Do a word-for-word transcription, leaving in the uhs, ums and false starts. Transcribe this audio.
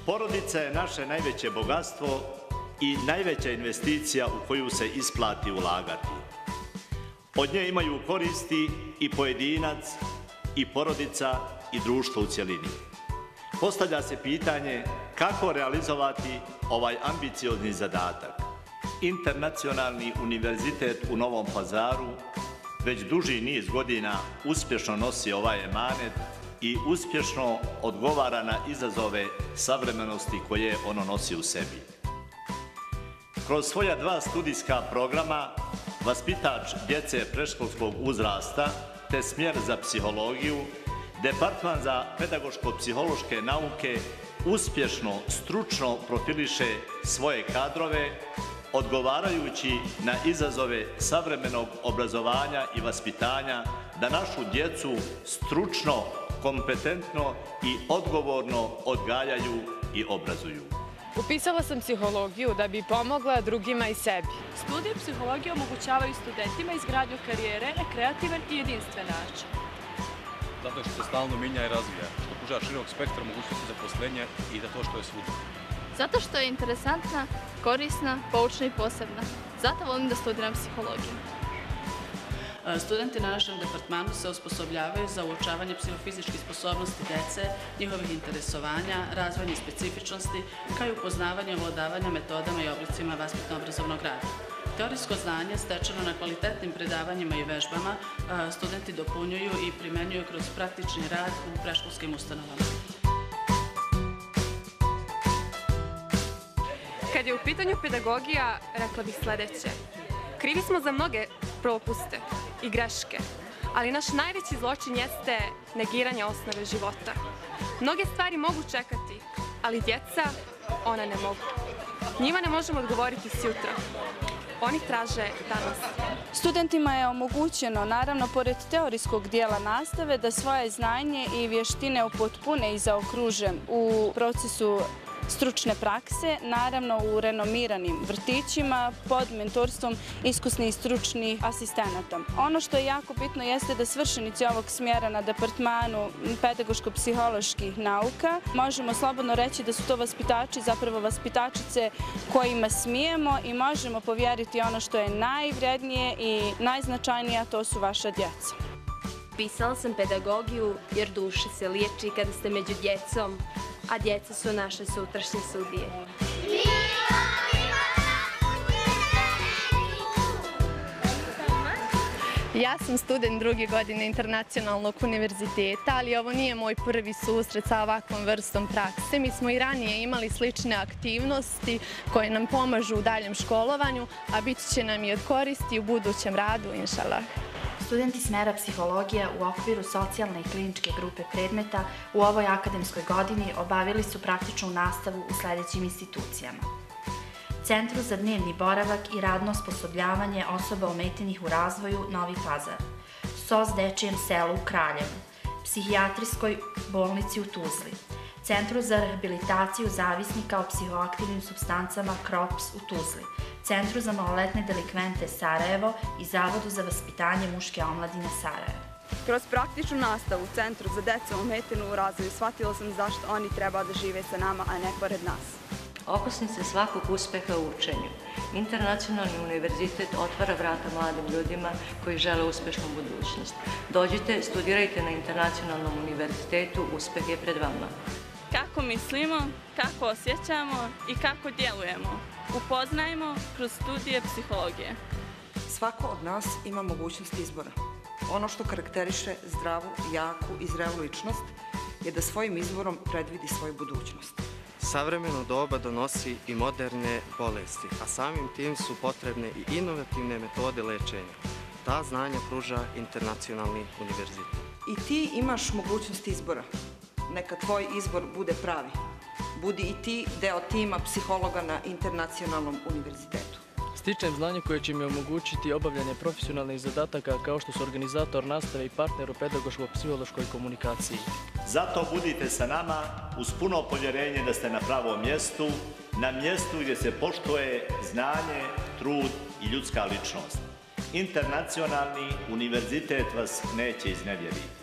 Porodica je naše najveće bogatstvo i najveća investicija u koju se isplati ulagati. Od nje imaju koristi i pojedinac, i porodica, i društvo u cjelini. Postavlja se pitanje kako realizovati ovaj ambiciozni zadatak. Internacionalni univerzitet u Novom Pazaru već duži niz godina uspješno nosi ovaj emanet i uspješno odgovara na izazove savremenosti koje ono nosi u sebi. Kroz svoja dva studijska programa, vaspitač djece predškolskog uzrasta te smjer za psihologiju, Departman za pedagoško-psihološke nauke uspješno, stručno profiliše svoje kadrove, odgovarajući na izazove savremenog obrazovanja i vaspitanja da našu djecu stručno, kompetentno i odgovorno odgajaju i obrazuju. Upisala sam psihologiju da bi pomogla drugima i sebi. Studije psihologije omogućavaju studentima izgradnju karijere na kreativan i jedinstven način. Zato što se stalno minja i razvija, što pruža širok spektar mogućnosti zaposlenja i da to što je svuda. Zato što je interesantna, korisna, poučna i posebna. Zato volim da studiram psihologiju. Studenti na našem departmanu se osposobljavaju za uočavanje psihofizičkih sposobnosti djece, njihovih interesovanja, razvojnih specifičnosti, kao i upoznavanje i ovladavanja metodama i oblicima vaspitno-obrazovnog rada. Teorijsko znanje stečeno na kvalitetnim predavanjima i vežbama studenti dopunjuju i primenjuju kroz praktični rad u predškolskim ustanovama. Kad je u pitanju pedagogija, rekla bih sljedeće. Krivi smo za mnoge propuste i greške, ali naš najveći zločin jeste negiranje osnove života. Mnoge stvari mogu čekati, ali djeca, ona ne mogu. Njima ne možemo odgovoriti sjutra. Oni traže danas. Studentima je omogućeno, naravno, pored teorijskog dijela nastave, da svoje znanje i vještine upotpune i zaokruže u procesu stručne prakse, naravno u renomiranim vrtićima pod mentorstvom iskusnih i stručnih asistenata. Ono što je jako bitno jeste da svršenici ovog smjera na departmanu pedagoško-psiholoških nauka možemo slobodno reći da su to vaspitači, zapravo vaspitačice kojima smijemo i možemo povjeriti ono što je najvrednije i najznačajnije, a to su vaša djeca. Pisala sam pedagogiju jer duša se liječi kada ste među djecom, a djeca su naše sutrašnje sudije. Ja sam student druge godine Internacionalnog univerziteta, ali ovo nije moj prvi susret sa ovakvom vrstom prakse. Mi smo i ranije imali slične aktivnosti koje nam pomažu u daljem školovanju, a bit će nam i od koristi u budućem radu, inšalah. Studenti smjera psihologija u okviru socijalne i kliničke grupe predmeta u ovoj akademskoj godini obavili su praktičnu nastavu u sljedećim institucijama. Centru za dnevni boravak i radno osposobljavanje osoba ometenih u razvoju Novi Pazar, S O S Dečijem selu u Kraljevu, Psihijatrijskoj bolnici u Tuzli, Centru za rehabilitaciju zavisnika o psihoaktivnim supstancama Krops u Tuzli, Centru za maloletne delikvente Sarajevo i Zavodu za vaspitanje muške omladine Sarajevo. Kroz praktičnu nastavu u Centru za djecu ometenu u razvoju shvatila sam zašto oni treba da žive sa nama, a ne pored nas. Okosnica svakog uspeha u učenju. Internacionalni univerzitet otvara vrata mladim ljudima koji žele uspešnu budućnost. Dođite, studirajte na Internacionalnom univerzitetu, uspeh je pred vama. Kako mislimo, kako osjećamo i kako djelujemo, upoznajmo kroz studije psihologije. Svako od nas ima mogućnost izbora. Ono što karakteriše zdravu, jaku i zrelu ličnost je da svojim izborom predvidi svoju budućnost. Savremeno doba donosi i moderne bolesti, a samim tim su potrebne i inovativne metode lečenja. Ta znanja pruža Internacionalni univerzitet. I ti imaš mogućnost izbora. Neka tvoj izbor bude pravi. Budi i ti deo tima psihologa na Internacionalnom univerzitetu. Stičem znanje koje će mi omogućiti obavljanje profesionalnih zadataka kao što su organizator nastave i partner u pedagoško-psihološkoj komunikaciji. Zato budite sa nama uz puno povjerenje da ste na pravom mjestu, na mjestu gdje se poštuje znanje, trud i ljudska ličnost. Internacionalni univerzitet vas neće iznevjeriti.